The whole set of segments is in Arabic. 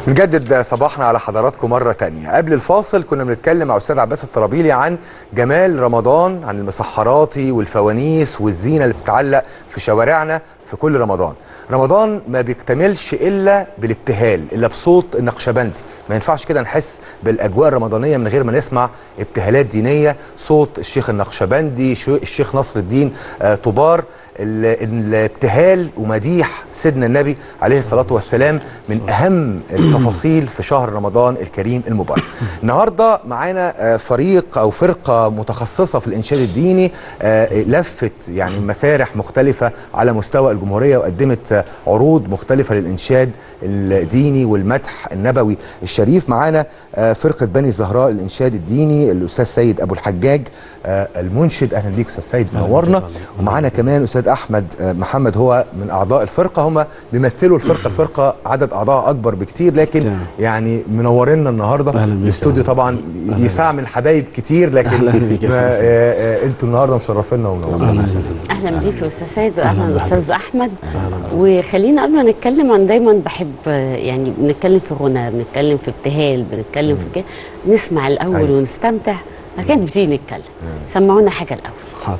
بنجدد صباحنا على حضراتكم مرة تانية. قبل الفاصل كنا بنتكلم مع أستاذ عباس الطرابيلي عن جمال رمضان، عن المسحراتي والفوانيس والزينة اللي بتتعلق في شوارعنا في كل رمضان. رمضان ما بيكتملش إلا بالابتهال، إلا بصوت النقشبندي. ما ينفعش كده نحس بالأجواء الرمضانية من غير ما نسمع ابتهالات دينية، صوت الشيخ النقشبندي، الشيخ نصر الدين طوبار. الابتهال ومديح سيدنا النبي عليه الصلاة والسلام من أهم التفاصيل في شهر رمضان الكريم المبارك. النهاردة معانا فريق أو فرقة متخصصة في الإنشاد الديني، لفت يعني مسارح مختلفة على مستوى الجمهورية وقدمت عروض مختلفة للإنشاد الديني والمدح النبوي الشريف. معانا فرقة بني الزهراء للإنشاد الديني، الأستاذ سيد أبو الحجاج المنشد. أهلا بيك أستاذ سيد، منورنا. ومعانا كمان أستاذ أحمد محمد، هو من أعضاء الفرقة، هم بيمثلوا الفرقة عدد أعضاء أكبر بكتير، لكن يعني منورنا النهاردة. الاستوديو طبعا يستعمل حبايب كتير، لكن انتوا النهارده مشرفينا ومنورنا. اهلا بيك يا استاذ سيد، واهلا استاذ احمد. وخلينا قبل ما نتكلم، عن دايما بحب يعني بنتكلم في غنى، بنتكلم في ابتهال، بنتكلم في كده، نسمع الاول ونستمتع، بعد كده نبتدي نتكلم. سمعونا حاجه الاول. حاضر.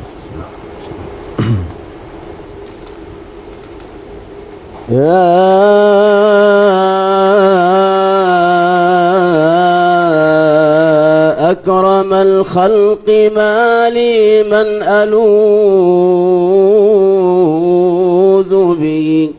يا أكرم الخلق ما لي من ألوذ به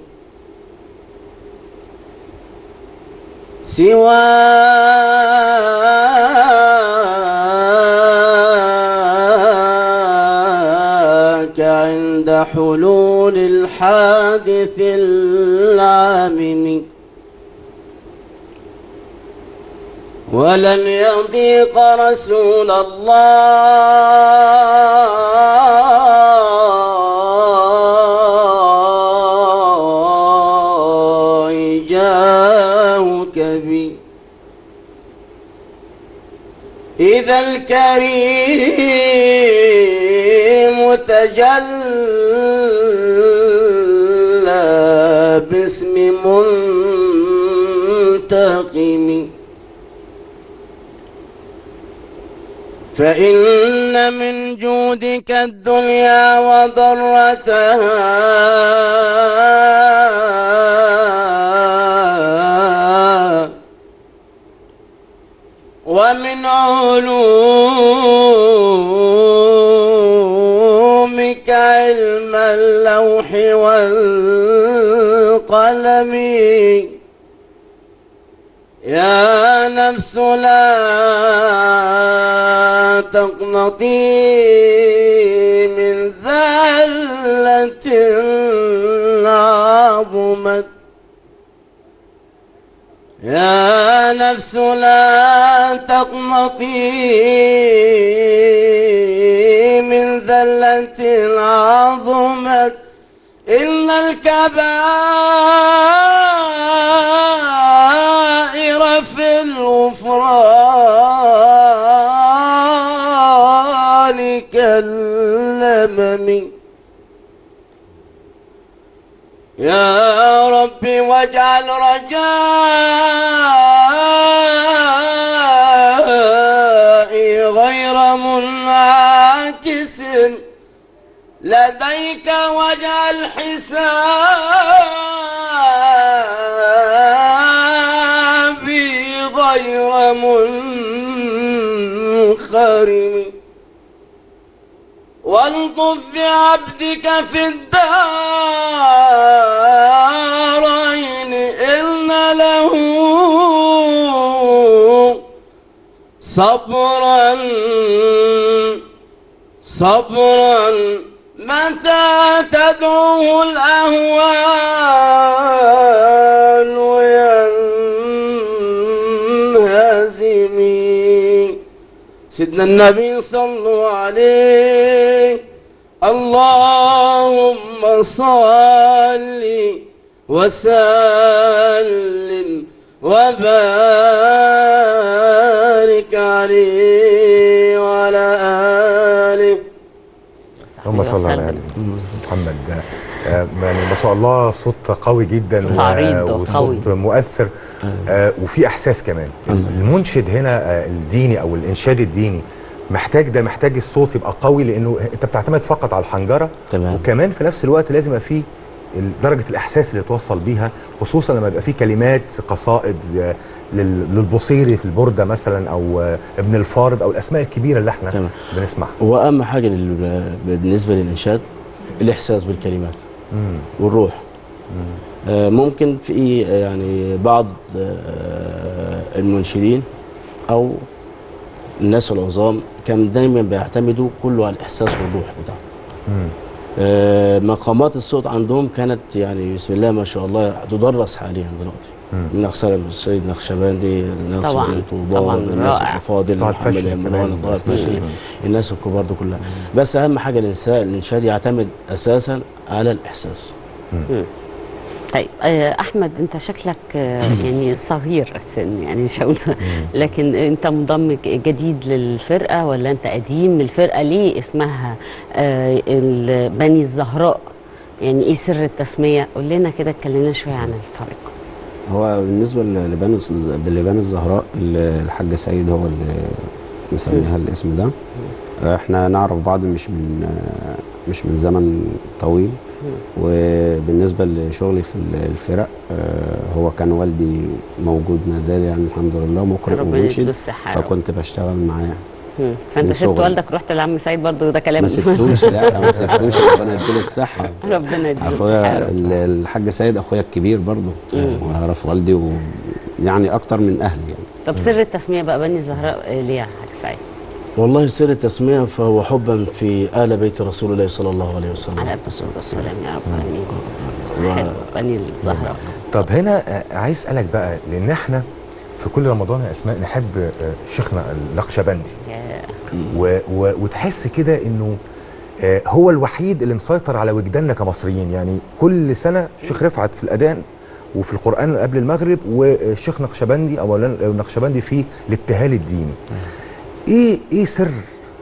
سواك عند حلول الحادث العامم، ولن يضيق رسول الله جاهك بي إذا الكريم تجلى باسم منتقم، فإن من جودك الدنيا وضرتها، ومن علومك علم اللوح والقلم. يا نفس لا تقنطي من ذلة عظمت، يا نفس لا تقنطي من ذلة عظمت، إن الكبائر في الغفران كاللمم. يا ربي واجعل رجائي غير منعكس لديك، واجعل حسابي غير منخرم، والطف بعبدك في الدارين إن له صبرا متى تدعوه الأهوال ينهزم. سيدنا النبي صلوا عليه، اللهم صل وسلم وبارك عليه وعلى آله. اللهم صل على وسلم. محمد. يعني ما شاء الله صوت قوي جدا صوت عريض وصوت مؤثر وفي احساس كمان. المنشد هنا الديني او الانشاد الديني محتاج الصوت يبقى قوي، لانه انت بتعتمد فقط على الحنجره. تمام. وكمان في نفس الوقت لازم يبقى فيه درجه الاحساس اللي توصل بيها، خصوصا لما يبقى فيه كلمات قصائد للبصيري في البرده مثلا، او ابن الفارض، او الاسماء الكبيره اللي احنا تمام. بنسمعها. واهم حاجه بالنسبه للانشاد الاحساس بالكلمات والروح. ممكن في يعني بعض المنشدين او الناس العظام كان دايما بيعتمدوا كله على الاحساس والروح بتاعهم. مقامات الصوت عندهم كانت يعني بسم الله ما شاء الله تدرس حاليا دلوقتي. من اقصى السيد نقشبندي، ناصر الدين طوبان، الناس الافاضل، محمد عمران، طه الفاشلي، الناس الكبار دي كلها. بس اهم حاجه الانشاد يعتمد اساسا على الاحساس. طيب احمد، انت شكلك يعني صغير السن، يعني مش هقول لكن انت منضم جديد للفرقه ولا انت قديم؟ الفرقه ليه اسمها بني الزهراء؟ يعني ايه سر التسميه؟ قول لنا كده، اتكلمنا شويه عن الفريق. هو بالنسبه لبني الزهراء الحاج سيد هو اللي مسميها الاسم ده. احنا نعرف بعض مش من زمن طويل. وبالنسبه لشغلي في الفرق، هو كان والدي موجود ما زال يعني الحمد لله، مقرئ ومنشد، فكنت بشتغل معاه. فانت سبت والدك رحت لعم سيد برضه؟ ده كلام ما سبتوش. لا ما سبتوش، ربنا يديله الصحه. ربنا يديله الصحه. اخويا الحاج سيد اخويا الكبير برضه، ويعرف والدي ويعني اكتر من اهلي يعني. طب سر التسميه بقى بني الزهراء ليه يا حاج سيد؟ والله سر التسميه فهو حبا في آل بيت رسول الله صلى الله عليه وسلم. على الصلاه والسلام يا رب العالمين. بني الزهراء. طب هنا عايز اسالك بقى، لان احنا في كل رمضان يا اسماء نحب شيخنا النقشبندي، وتحس كده انه هو الوحيد اللي مسيطر على وجداننا كمصريين. يعني كل سنه شيخ رفعت في الاذان وفي القران قبل المغرب، والشيخ نقشبندي او مولانا النقشبندي في الابتهال الديني. ايه سر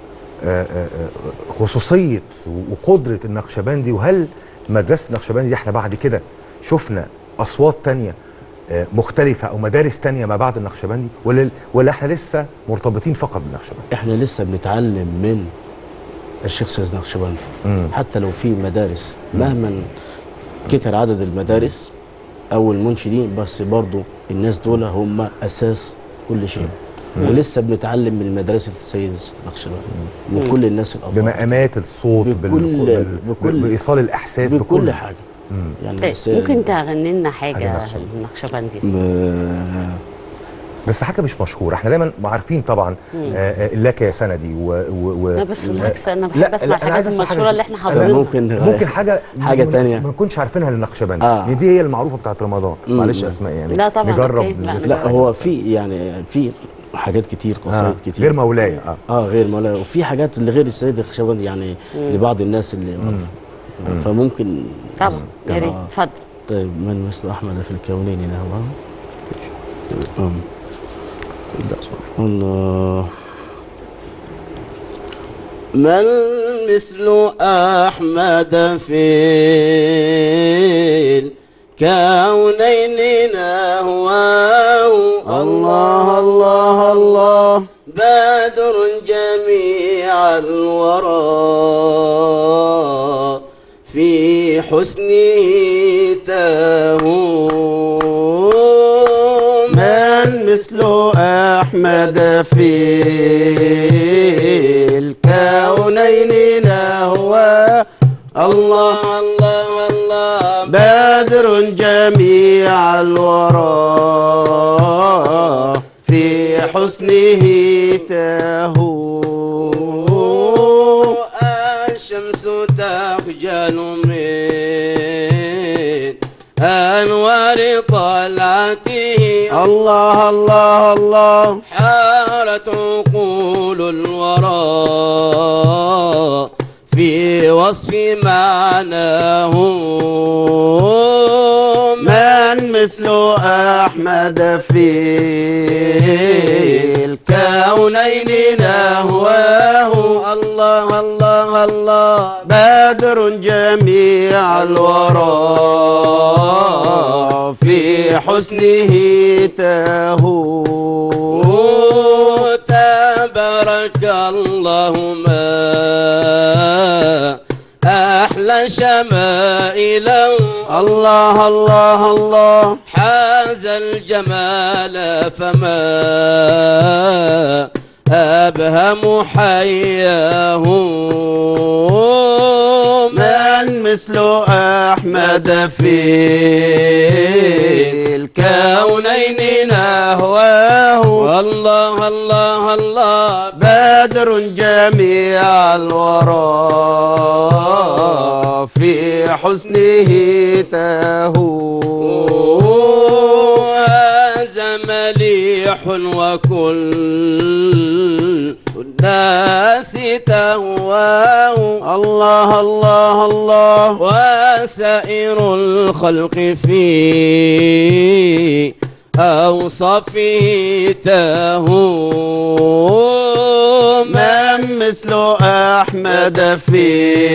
خصوصيه وقدره النقشبندي؟ وهل مدرسه النقشبندي دي احنا بعد كده شفنا اصوات تانية مختلفه او مدارس تانية ما بعد النقشبندي، ولا احنا لسه مرتبطين فقط بالنقشبندي؟ احنا لسه بنتعلم من الشيخ سيد نقشبندي. حتى لو في مدارس، مهما كتر عدد المدارس او المنشدين، بس برضو الناس دول هم اساس كل شيء. ولسه بنتعلم من مدرسه السيد نقشبندي، من كل الناس الافاضل، بمقامات الصوت، بايصال الاحساس، بكل حاجه. يعني طيب ممكن تغني لنا حاجه النقشبندي؟ بس حاجه مش مشهوره. احنا دايما عارفين طبعا لك يا سندي لا بس بالعكس، انا بحب اسمع الحاجات المشهوره اللي احنا حافظينها. ممكن حاجه ثانيه ما نكونش عارفينها للنقشبندي. دي هي المعروفه بتاعت رمضان. معلش اسماء يعني. لا طبعا نجرب. لا هو في يعني في حاجات كتير، قصايد كتير غير مولاي. غير مولاي، وفي حاجات اللي غير السيد النقشبندي يعني لبعض الناس اللي فممكن طبعا. يا ريت اتفضل. طيب، من مثل احمد في الكونين نهوى. الله. من مثل أحمد في الكونين نهواه. الله الله الله. بدر جميع الورى في حسنه تهون. من مثل أحمد في الكونين نهوى. الله الله الله. بدر جميع الورى في حسنه تهون. الشمس تخجل من أنوار طلعته. الله الله الله. حارت عقول الورى في وصف معناه. من مثل أحمد في الكونين نهواه الله الله الله بدر جميع الورى في حسنه تهو تبارك الله ما أحلى شمائله الله الله الله حاز الجمال فما أبهم حياه من مثل أحمد في الكونين نهواه الله الله الله بدر جميع الورى في حسنه تهو هذا مليح وكل الناس تهواه الله الله الله وسائر الخلق في أوصافه تهو من مثل أحمد في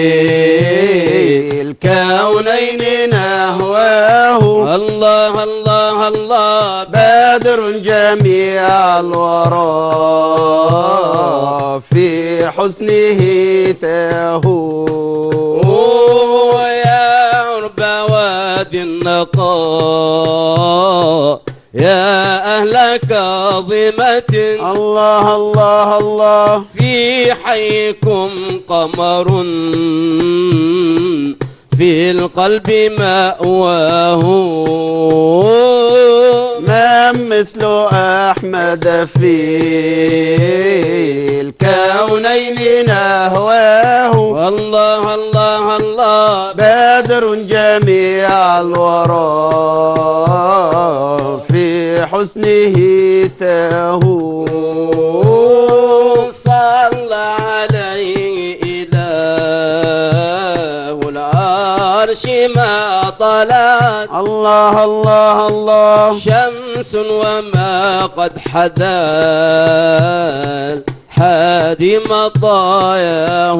الكونين نهواه الله الله الله بدر جميع الورى في حسنه تهو يا عرب وادي النقاء يا أهل كاظمة الله الله الله في حيكم قمر في القلب مأواه ما مثل أحمد في الكونين نهواه الله الله الله بدر جميع الورى في حسنه تهو صلى عليه إله العرش ما طلعت الله الله الله شمس وما قد حدا الحادي مطاياه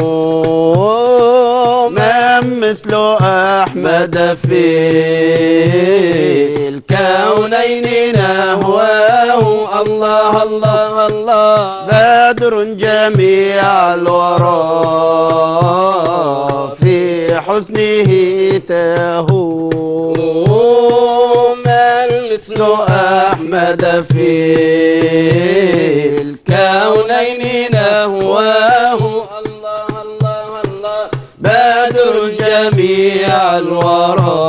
من مثل أحمد في الكونين نهواه الله الله الله بدر جميع الورى في حسنه تهو من مثل أحمد في الكونين نهواه الله الله الله بدر جميع الورى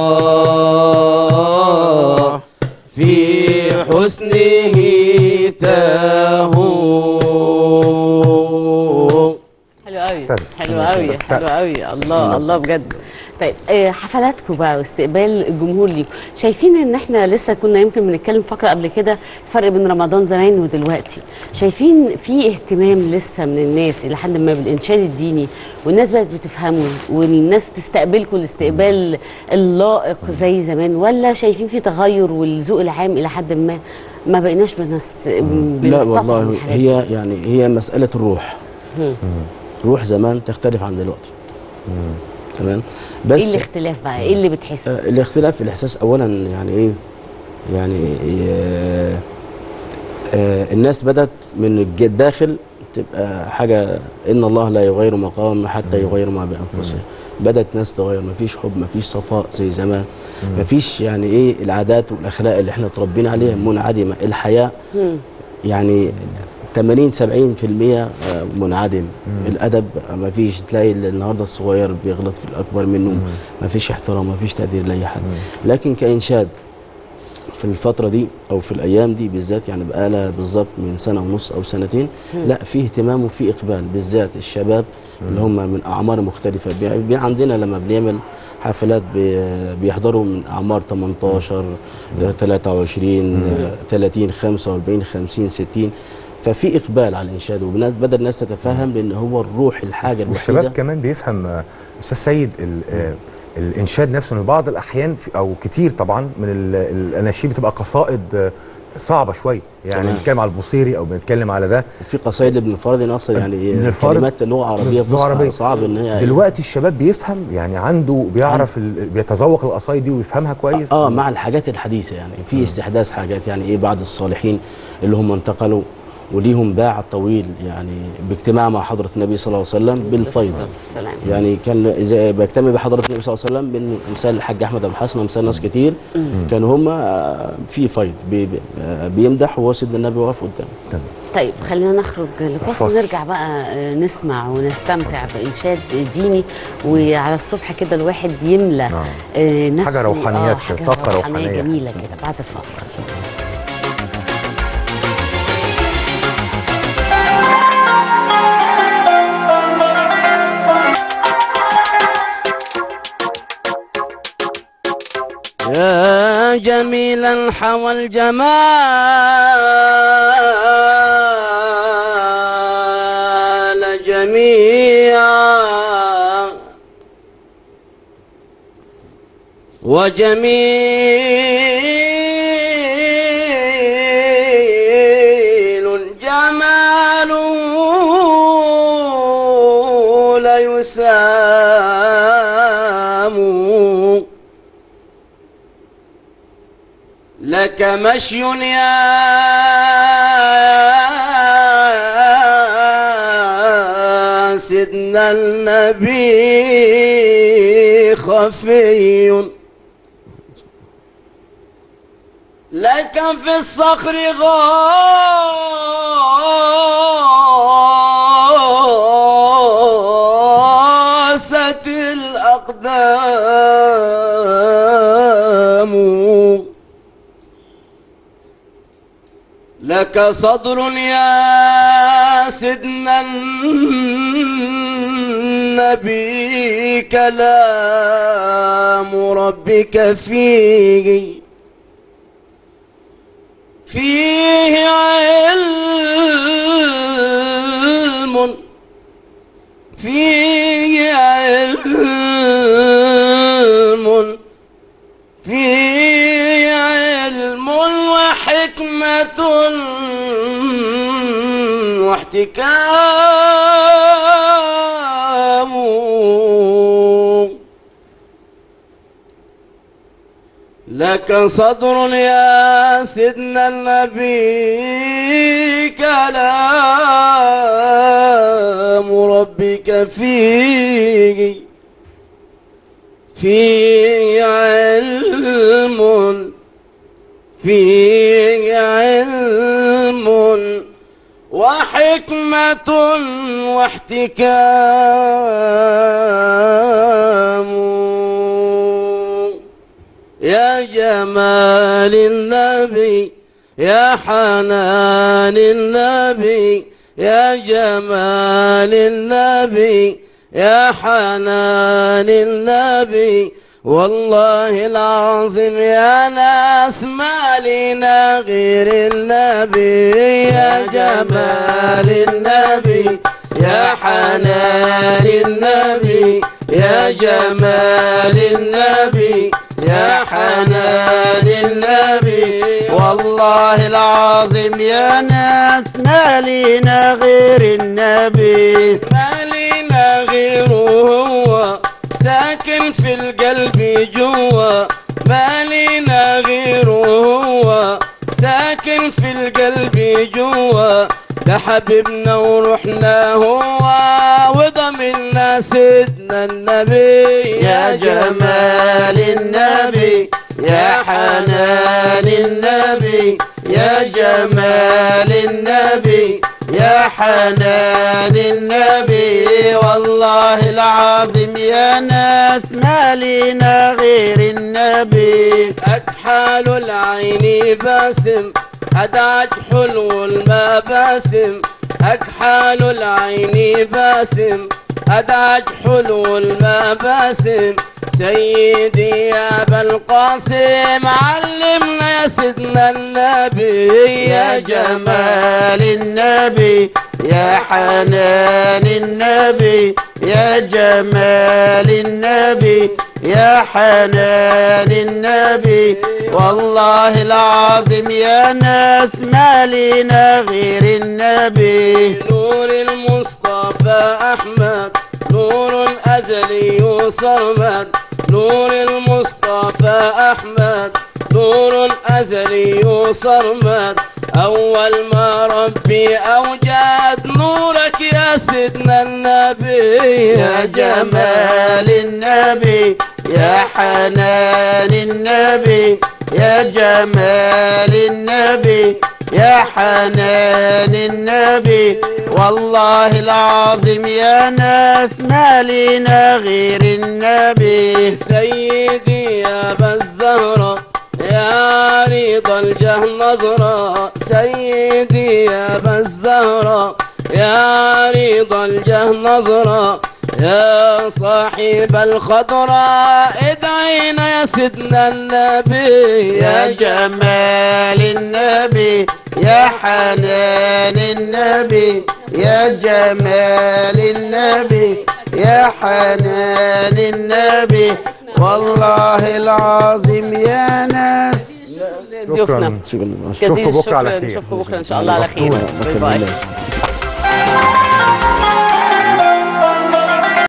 في حسنه تهو. حلو قوي أحسنت. حلو قوي حلو قوي الله الله بجد. طيب حفلاتكم بقى واستقبال الجمهور ليكم، شايفين ان احنا لسه كنا يمكن بنتكلم فقره قبل كده الفرق بين رمضان زمان ودلوقتي، شايفين في اهتمام لسه من الناس الى حد ما بالانشاد الديني والناس بقت بتفهمه والناس بتستقبلكم الاستقبال اللائق زي زمان، ولا شايفين في تغير والذوق العام الى حد ما بقيناش لا والله هي يعني هي مسألة الروح. روح زمان تختلف عن دلوقتي. تمام. بس ايه الاختلاف بقى؟ ايه اللي بتحسه؟ الاختلاف في الاحساس اولا يعني ايه؟ يعني الناس بدأت من الداخل تبقى حاجة ان الله لا يغير ما قوم حتى يغيروا ما بانفسهم. بدأت ناس تغير، مفيش حب، مفيش صفاء زي زمان، مفيش يعني ايه العادات والاخلاق اللي احنا اتربينا عليها منعدمة. الحياة يعني 80-70% منعدم. الادب ما فيش، تلاقي النهارده الصغير بيغلط في الاكبر منه، ما فيش احترام، ما فيش تقدير لاي حد. لكن كانشاد في الفتره دي او في الايام دي بالذات، يعني بقالها بالظبط من سنه ونص او سنتين، لا في اهتمام وفي اقبال، بالذات الشباب اللي هم من اعمار مختلفه. عندنا لما بنعمل حفلات بيحضروا من اعمار 18 23 30 45 50 60. ففي اقبال على الانشاد، والناس بدا الناس تتفهم بان هو الروح الحاجه الوحيده. والشباب كمان بيفهم استاذ سيد الانشاد نفسه ان بعض الاحيان او كتير طبعا من الاناشيد بتبقى قصائد صعبه شويه، يعني بنتكلم على البوصيري او بنتكلم على ده. في قصايد ابن الفارض اصلا يعني كلمات لغه عربيه فصحى صعب ان هي دلوقتي الشباب بيفهم، يعني عنده بيعرف بيتذوق القصايد دي ويفهمها كويس. مع الحاجات الحديثه يعني في استحداث حاجات، يعني ايه بعض الصالحين اللي هم انتقلوا وليهم باع طويل يعني باجتماع مع حضره النبي صلى الله عليه وسلم بالفيض. يعني كان اذا بيجتمع بحضره النبي صلى الله عليه وسلم من امثال الحاج احمد ابو الحسن وامثال ناس كتير كانوا هم في فيض بيمدح وهو سيدنا النبي واقف قدامه. طيب خلينا نخرج لفاصل نرجع بقى نسمع ونستمتع بإنشاد ديني، وعلى الصبح كده الواحد يملى نفسه حاجة روحانيات، طاقة روحانية جميلة كده بعد الفاصل. يا جميلا حوى الجمال جميعا وجميل الجمال لا يسام لك مشي يا سيدنا النبي خفي لك في الصخر غاست الأقدام لك صدر يا سيدنا النبي كلام ربك فيه علم فيه علم فيه علم وحكمة واحتكام لك صدر يا سيدنا النبي كلام ربك فيه علم فيه علم وحكمة واحتكام يا جمال النبي يا حنان النبي يا جمال النبي يا حنان النبي والله العظيم يا ناس ما لنا غير النبي يا جمال النبي يا حنان النبي يا جمال النبي يا حنان النبي والله العظيم يا ناس ما لنا غير النبي ما لنا غيره هو ساكن في القلب جوا ما لنا غيره هو ساكن في القلب جوا ده حبيبنا ورحنا هو وضمنا سيدنا النبي يا جمال النبي يا حنان النبي يا جمال النبي يا حنان النبي والله العظيم يا ناس ما لنا غير النبي أكحال العين باسم أدعج حلو المباسم أكحال العين باسم أدعج حلو المباسم سيدي يا أبا القاسم علمنا يا سيدنا النبي يا جمال النبي يا حنان النبي يا جمال النبي يا حنان النبي، والله العظيم يا ناس ما لينا غير النبي. نور المصطفى أحمد نور أزلي صرمد، نور المصطفى أحمد نور أزلي صرمد، أول ما ربي أوجد نورك يا سيدنا النبي. يا جمال النبي يا حنان النبي، يا جمال النبي يا حنان النبي، والله العظيم يا ناس ما لينا غير النبي. سيدي يا أبا الزهراء يا رضا الجه نظرة، سيدي يا أبا الزهراء يا رضا الجه نظرة، يا صاحب الخضراء ادعينا يا سيدنا النبي. يا جمال النبي يا حنان النبي، يا جمال النبي يا حنان النبي، والله العظيم يا ناس. ضيوفنا شكرا. اشوفكم بكره على خير. نشوفكم بكره ان شاء الله على خير. باي باي.